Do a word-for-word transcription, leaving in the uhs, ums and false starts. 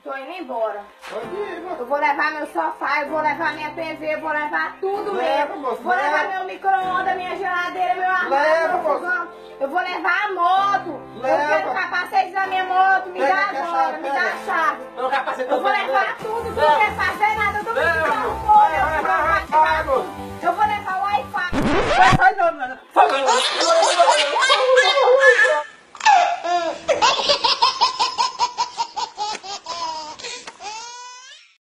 Tô indo embora. Pode ir, moço. Eu vou levar meu sofá, eu vou levar minha T V, eu vou levar tudo Leva, mesmo. moço, Vou leva. levar meu micro-ondas, minha geladeira, meu armário, Leva, meu moço. fogão. Eu vou levar a moto. Leva. Eu quero o capacete da minha moto. Me Pega dá aqui a agora, chave, me pega. dá a chave. Não, capacete, Eu vou pega, levar leva. tudo, tu Leva. não quer fazer nada, eu tô Leva, precisando moço. fora. Vai, vai, vai, vai, vai, moço. Eu vou levar o Wi-Fi. Vai, vai, não, não, não.